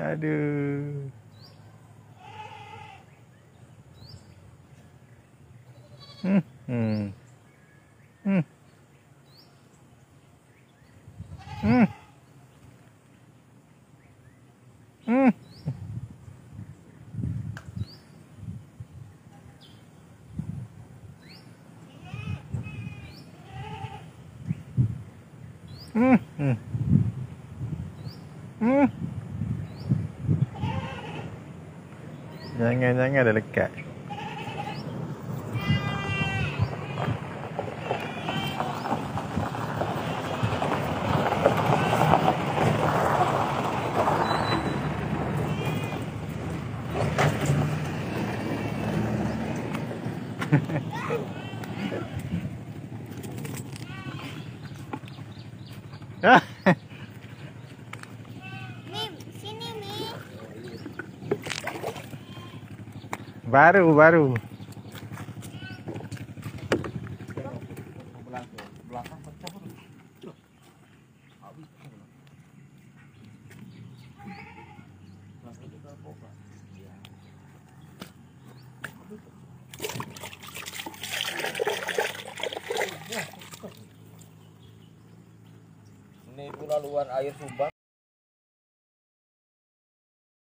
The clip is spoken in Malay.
Aduh. Hmm. Hmm. Hmm. Hmm. Hmm. Hmm. Hmm. Hmm. Jangan dah lekat. Mim, sini Mim. Baru. Belakang pecah tu. Habis. Plastik kita apa? Ya. Ini pula luar air Subang.